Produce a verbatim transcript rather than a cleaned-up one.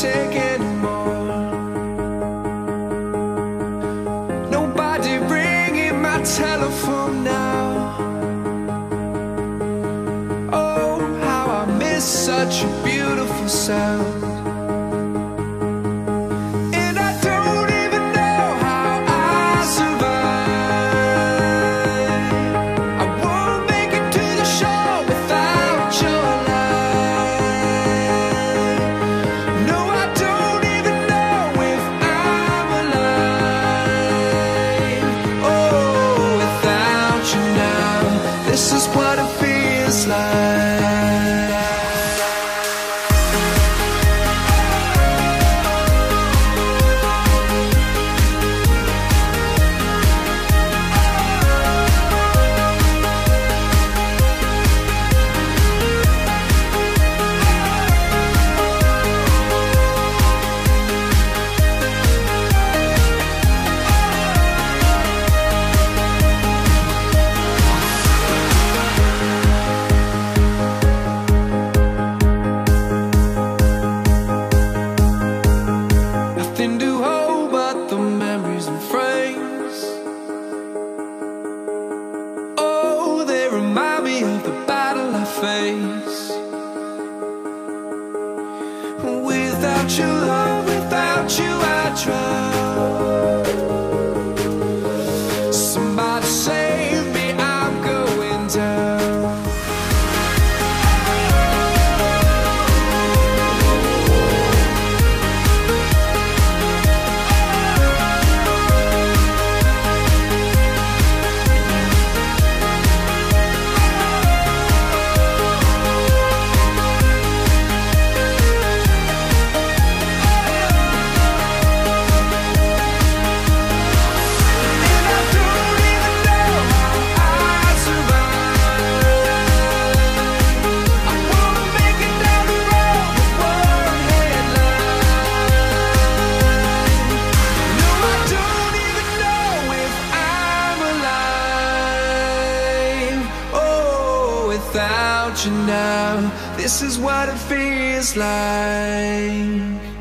take anymore. Nobody ringing my telephone now. Oh, how I miss such a beautiful sound. This is what it feels like. Nothing to hold but the memories and frames. Oh, they remind me of the battle I faced. Without your love, without you I drown. Somebody save me, I'm going down. Without you now, this is what it feels like.